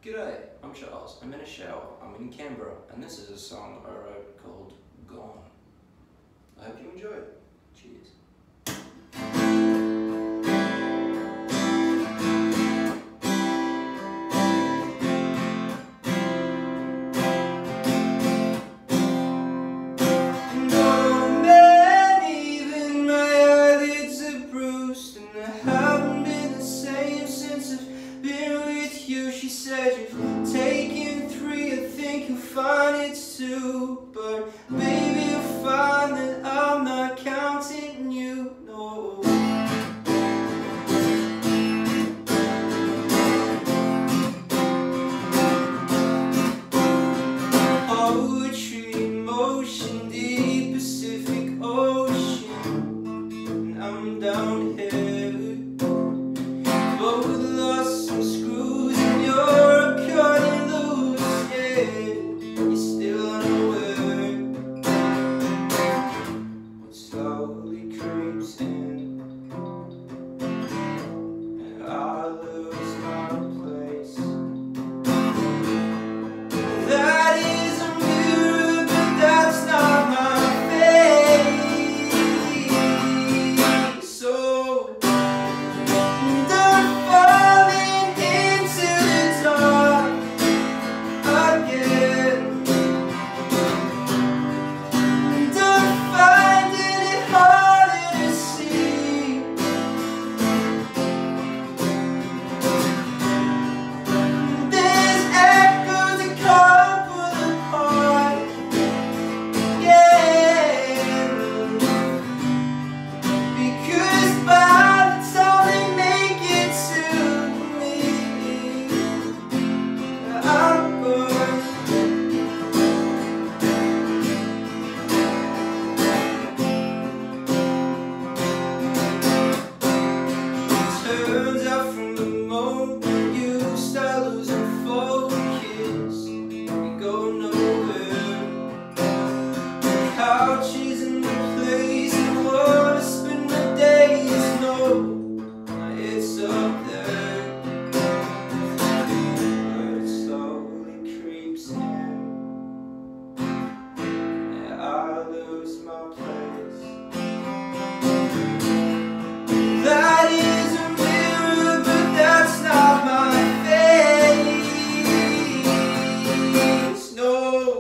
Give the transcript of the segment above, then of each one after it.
G'day, I'm Charles. I'm in a shower. I'm in Canberra, and this is a song I wrote called Gone. I hope you enjoy it. Cheers. She said you've taken 3, I think you'll find it's 2. But baby, you'll find that I'm not counting you, no. Poetry in motion, deep Pacific Ocean, and I'm down here. Both lost some screws and you're cutting loose, yeah. You're still unaware what slowly creeps in, and I lose my place. That is a mirror, but that's not my face. So couches in the place I wanna spend my days, no, it's up there, but it slowly creeps in, and I lose my place. That is a mirror, but that's not my face, no.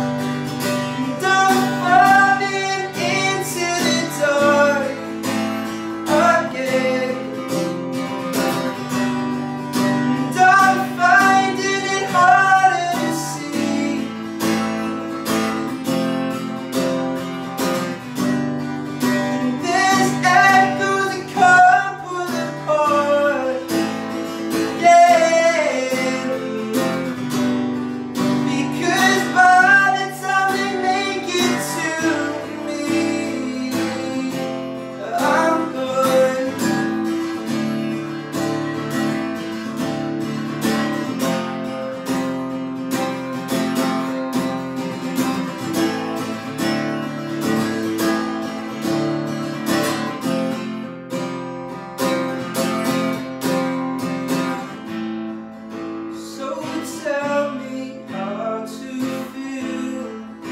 Tell me how to feel.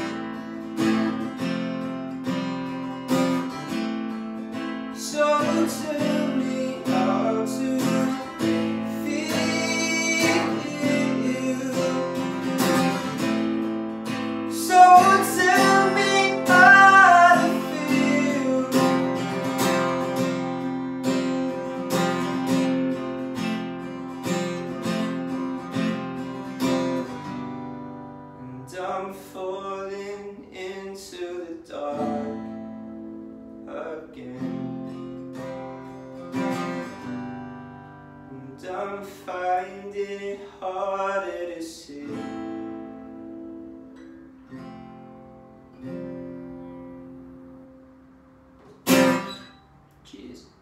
So tell me how to feel. So tell me how to feel. And I'm falling into the dark again, and I'm finding it harder to see. Cheers.